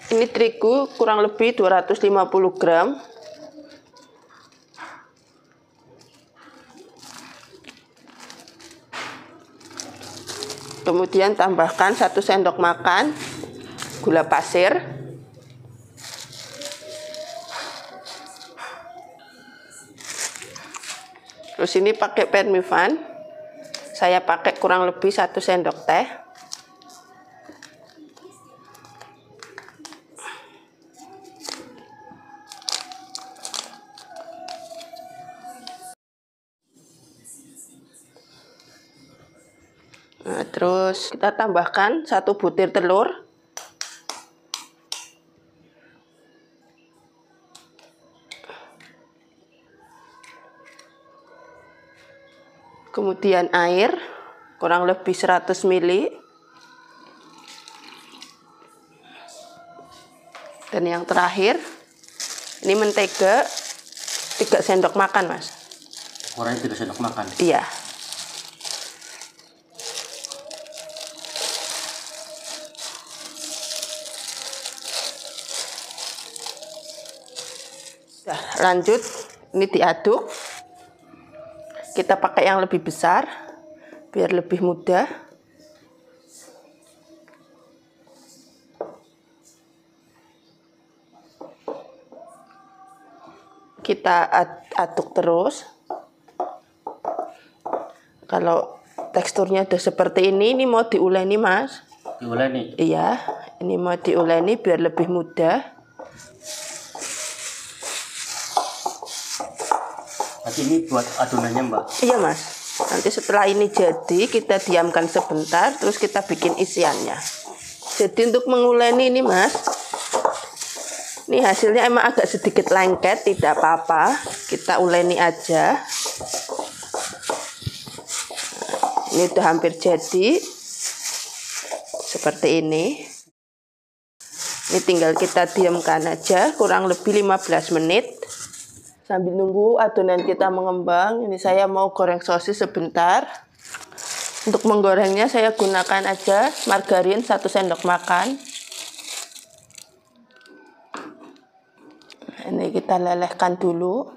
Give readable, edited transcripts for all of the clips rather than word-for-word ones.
Ini terigu kurang lebih 250 gram. Kemudian tambahkan 1 sendok makan gula pasir. Terus ini pakai Permivan. Saya pakai kurang lebih 1 sendok teh. Nah, terus kita tambahkan 1 butir telur. Kemudian air kurang lebih 100 ml. Dan yang terakhir ini mentega 3 sendok makan, Mas. Kurangnya 3 sendok makan. Iya. Nah, lanjut ini diaduk. Kita pakai yang lebih besar biar lebih mudah. Kita aduk terus. Kalau teksturnya udah seperti ini mau diuleni, Mas. Diuleni? Iya, ini mau diuleni biar lebih mudah. Berarti ini buat adonannya, Mbak? Iya, Mas. Nanti setelah ini jadi, kita diamkan sebentar, terus kita bikin isiannya. Jadi untuk menguleni ini, Mas, ini hasilnya emang agak sedikit lengket, tidak apa-apa. Kita uleni aja. Ini udah hampir jadi. Seperti ini. Ini tinggal kita diamkan aja, kurang lebih 15 menit. Sambil nunggu adonan kita mengembang, ini saya mau goreng sosis sebentar. Untuk menggorengnya saya gunakan aja margarin 1 sendok makan. Ini kita lelehkan dulu.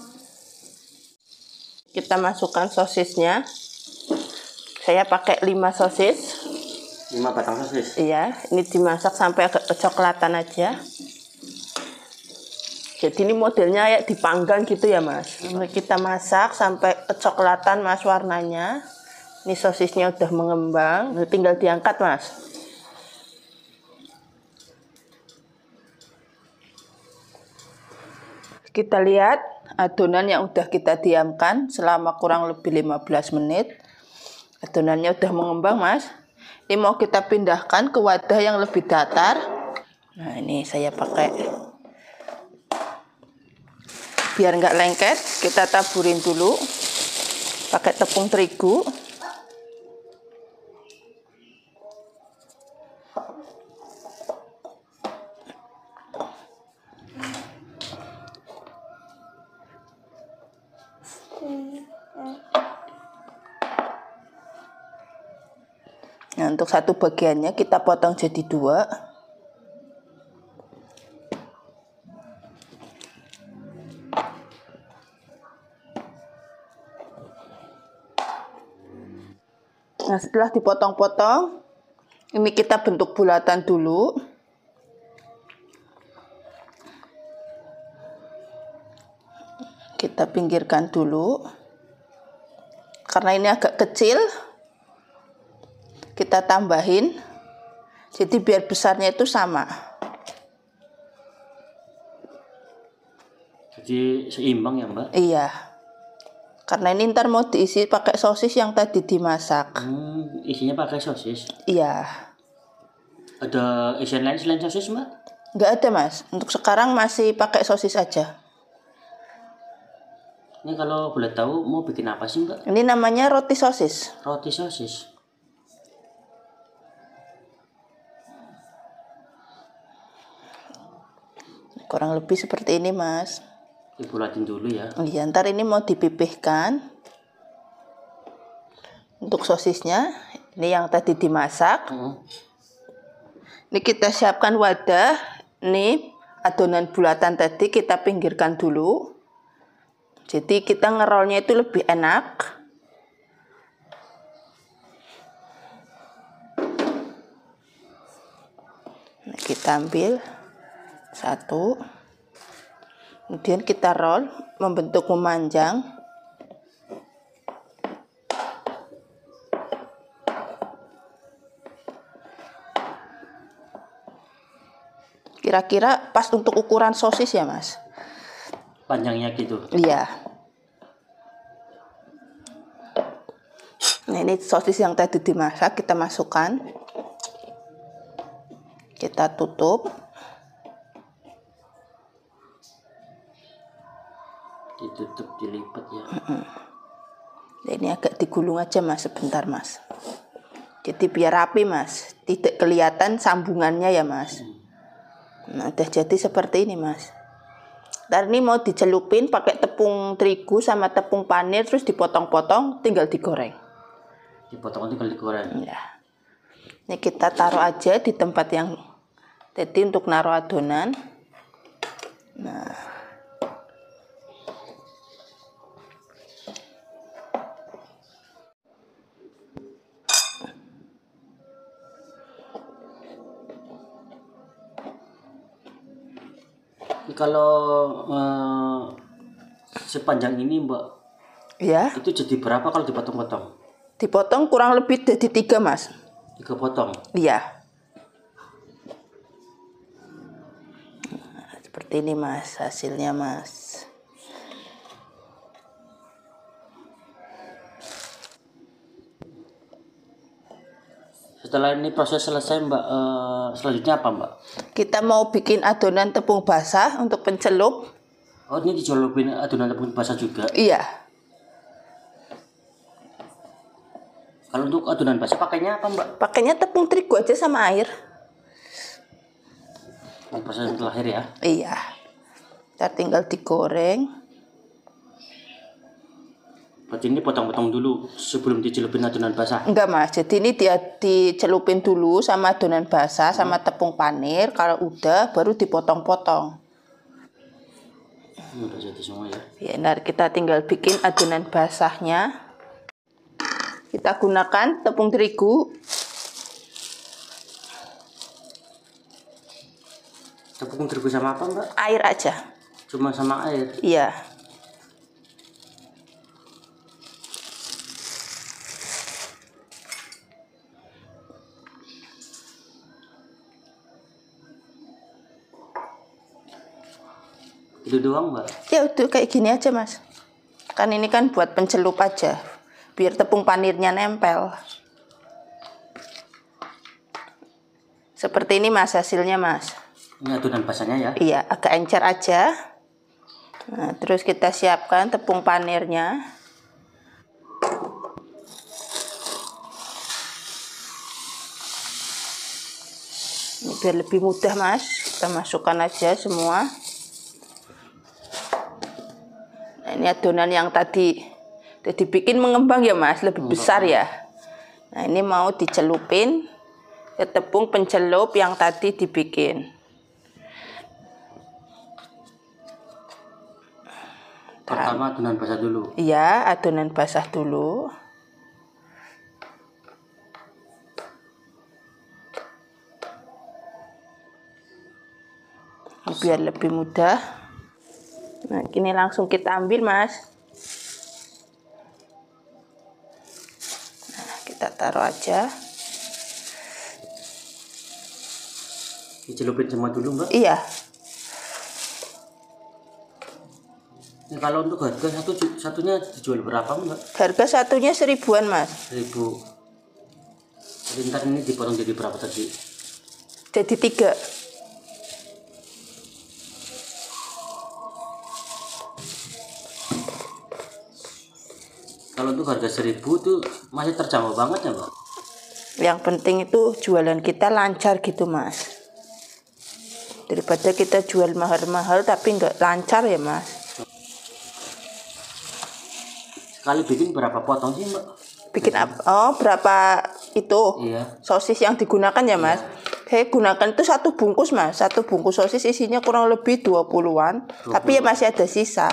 Kita masukkan sosisnya. Saya pakai 5 sosis. 5 batang sosis? Iya, ini dimasak sampai agak kecoklatan aja. Jadi ini modelnya kayak dipanggang gitu ya, Mas. Kita masak sampai kecoklatan, Mas, warnanya. Ini sosisnya udah mengembang. Ini tinggal diangkat, Mas. Kita lihat adonan yang udah kita diamkan selama kurang lebih 15 menit. Adonannya udah mengembang, Mas. Ini mau kita pindahkan ke wadah yang lebih datar. Nah, ini saya pakai. Biar nggak lengket, kita taburin dulu pakai tepung terigu. Nah, untuk satu bagiannya kita potong jadi 2. Nah, setelah dipotong-potong, ini kita bentuk bulatan dulu. Kita pinggirkan dulu. Karena ini agak kecil, kita tambahin. Jadi biar besarnya itu sama. Jadi seimbang ya, Mbak? Iya. Karena ini ntar mau diisi pakai sosis yang tadi dimasak. Isinya pakai sosis? Iya. Ada isian lain selain sosis, Mbak? Nggak ada, Mas. Untuk sekarang masih pakai sosis aja. Ini kalau boleh tahu mau bikin apa sih, Mbak? Ini namanya roti sosis. Roti sosis. Kurang lebih seperti ini, Mas. Dibulatin dulu ya. Iya, ntar ini mau dipipihkan. Untuk sosisnya, ini yang tadi dimasak. Ini kita siapkan wadah Ini adonan bulatan tadi kita pinggirkan dulu. Jadi kita ngerolnya itu lebih enak. Nah, kita ambil satu. Kemudian kita roll membentuk memanjang. Kira-kira pas untuk ukuran sosis ya, Mas? Panjangnya gitu. Iya. Nah, ini sosis yang tadi dimasak kita masukkan. Kita tutup. Ditutup, dilipat ya. Nah, ini agak digulung aja, Mas, sebentar, Mas. Jadi biar rapi, Mas. Tidak kelihatan sambungannya ya, Mas. Nah, udah jadi seperti ini, Mas. Ntar ini mau dicelupin pakai tepung terigu sama tepung panir, terus dipotong-potong, tinggal digoreng. Dipotong tinggal digoreng. Ya. Ini kita taruh aja di tempat yang tadi untuk naruh adonan. Nah. Ini kalau sepanjang ini Mbak, Ya. itu jadi berapa kalau dipotong-potong? Dipotong kurang lebih jadi 3, Mas. 3 potong. Iya. Nah, seperti ini, Mas, hasilnya, Mas. Setelah ini proses selesai Mbak, selanjutnya apa Mbak? Kita mau bikin adonan tepung basah untuk pencelup. Oh, ini dicelupin adonan tepung basah juga. Iya. Kalau untuk adonan basah pakainya apa Mbak? Pakainya tepung terigu aja sama air. Ini proses yang terakhir ya. Iya. Kita tinggal digoreng. Berarti ini potong-potong dulu sebelum dicelupin adonan basah. Enggak, Mas. Jadi ini dia dicelupin dulu sama adonan basah sama tepung panir. Kalau udah baru dipotong-potong. Udah jadi semua ya. Ya, nah kita tinggal bikin adonan basahnya. Kita gunakan tepung terigu. Tepung terigu sama apa Mbak? Air aja. Cuma sama air. Iya. Itu doang Mbak? Ya udah kayak gini aja, Mas. Kan ini kan buat pencelup aja. Biar tepung panirnya nempel. Seperti ini, Mas, hasilnya, Mas. Ini adonan basahnya ya? Iya, agak encer aja. Nah, terus kita siapkan tepung panirnya. Ini biar lebih mudah, Mas. Kita masukkan aja semua. Nah, ini adonan yang tadi dibikin mengembang ya, Mas, lebih besar ya. Nah, ini mau dicelupin ke tepung pencelup yang tadi dibikin. Pertama adonan basah dulu. Iya, adonan basah dulu. Biar lebih mudah. Nah, ini langsung kita ambil, Mas. Nah, kita taruh aja. Dicelupin semua dulu Mbak? Iya. Ini kalau untuk harga satunya dijual berapa Mbak? Harga satunya 1000-an, Mas. 1000. Jadi ntar ini dipotong jadi berapa tadi? Jadi 3. Kalau untuk harga 1000 tuh masih terjangkau banget ya Mbak? Yang penting itu jualan kita lancar gitu, Mas. Daripada kita jual mahal-mahal tapi nggak lancar ya, Mas. Sekali bikin berapa potong sih Mbak? Bikin apa? Oh, berapa itu? Iya. Sosis yang digunakan ya, Mas? Saya gunakan itu 1 bungkus mas. 1 bungkus sosis isinya kurang lebih 20-an. Tapi ya masih ada sisa.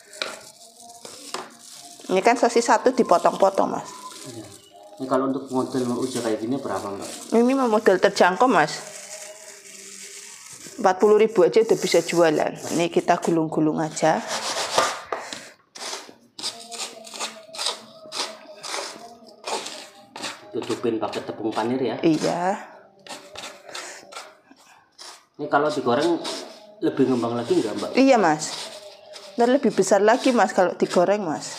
Ini kan sosis 1 dipotong-potong mas. Iya. Ini kalau untuk model uja kayak gini berapa mbak? Ini mah model terjangkau mas. 40.000 aja udah bisa jualan. Ini kita gulung-gulung aja. Tutupin pakai tepung panir ya? Iya. Ini kalau digoreng lebih ngembang lagi nggak mbak? Iya mas. Dan lebih besar lagi mas kalau digoreng mas.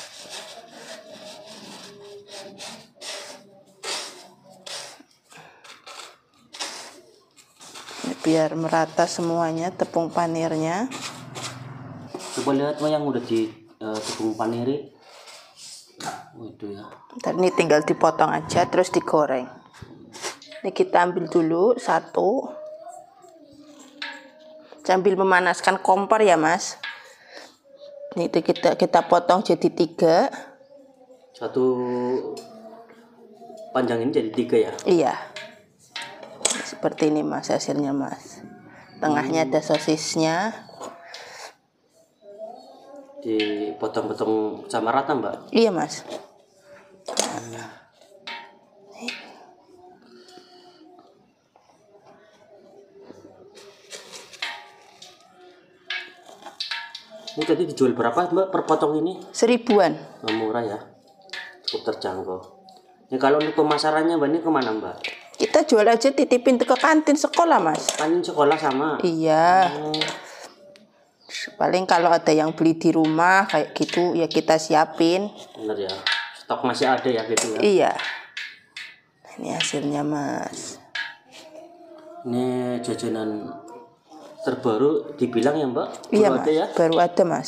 Ini biar merata semuanya tepung panirnya. Coba lihat mbak yang udah di tepung paniri. Oh, itu ya. Dan ini tinggal dipotong aja terus digoreng. Ini kita ambil dulu 1. Sambil memanaskan kompor ya mas. Ini itu kita potong jadi 3. Satu panjang ini jadi 3 ya? Iya. Seperti ini mas hasilnya mas. Tengahnya ada sosisnya. Dipotong-potong sama rata mbak? Iya mas. Ini tadi dijual berapa mbak per potong ini? 1000-an. Oh, murah ya, cukup terjangkau. Ini kalau untuk pemasarannya mbak ini kemana mbak? Kita jual aja titipin ke kantin sekolah mas. Kantin sekolah sama? Iya. Paling kalau ada yang beli di rumah kayak gitu ya kita siapin. Bener ya, stok masih ada ya gitu ya? Iya. Ini hasilnya mas. Ini jajanan terbaru dibilang ya mbak? Iya baru mas, ada ya? baru ada mas.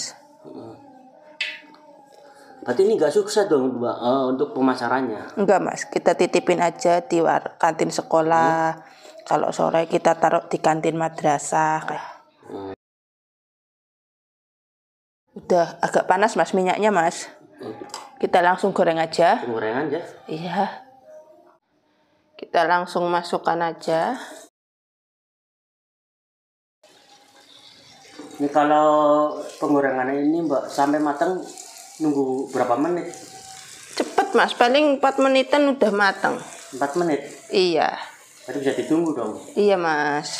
Berarti ini nggak sukses dong mbak untuk pemasarannya? Enggak mas, kita titipin aja di kantin sekolah. Kalau sore kita taruh di kantin madrasah. Udah agak panas mas minyaknya mas. Kita langsung goreng aja. Penggorengan aja? Iya. Kita langsung masukkan aja. Ini kalau penggorengan ini mbak sampai matang nunggu berapa menit? Cepet mas, paling 4 menitan udah matang. 4 menit? Iya. Berarti bisa ditunggu dong? Iya mas.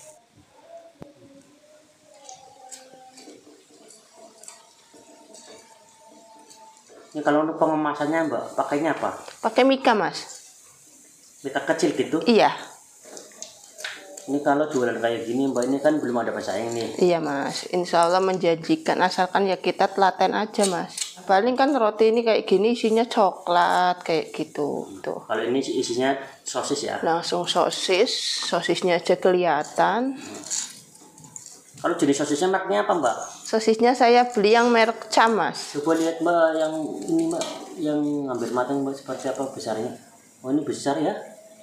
Ini kalau untuk pengemasannya mbak, pakainya apa? Pakai mika mas. Mika kecil gitu? Iya. Ini kalau jualan kayak gini mbak, ini kan belum ada pesaing nih. Iya mas, insya Allah menjanjikan asalkan ya kita telaten aja mas. Paling kan roti ini kayak gini isinya coklat kayak gitu. Tuh. Kalau ini isinya sosis ya? Langsung sosis, sosisnya aja kelihatan. Kalau jenis sosisnya mereknya apa mbak? Sosisnya saya beli yang merek Cam mas. Coba lihat mbak yang ini mbak, yang hampir matang mbak seperti apa besarnya? Oh ini besar ya?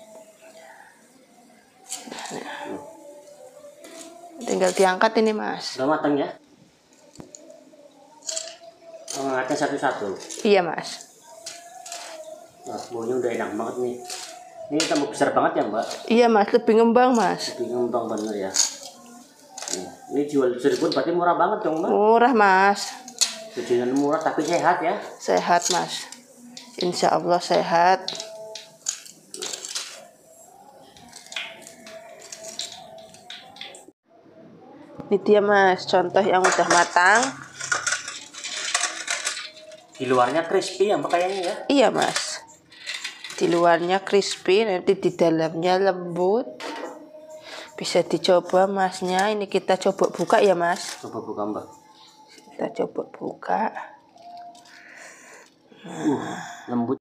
Tinggal diangkat ini mas. Udah matang ya? Mengangkatnya satu-satu? Iya mas. Wah, baunya udah enak banget nih. Ini tambah besar banget ya mbak? Iya mas, lebih ngembang mas. Lebih ngembang bener ya. Ini jual 1000 berarti murah banget dong mbak? Murah mas. Jajanan murah tapi sehat ya? Sehat mas. Insya Allah sehat. Ini dia mas, contoh yang udah matang. Di luarnya crispy ya mbak kayaknya ya? Iya mas. Di luarnya crispy, nanti di dalamnya lembut. Bisa dicoba masnya. Ini kita coba buka ya mas. Coba buka mbak. Kita coba buka. Lembut.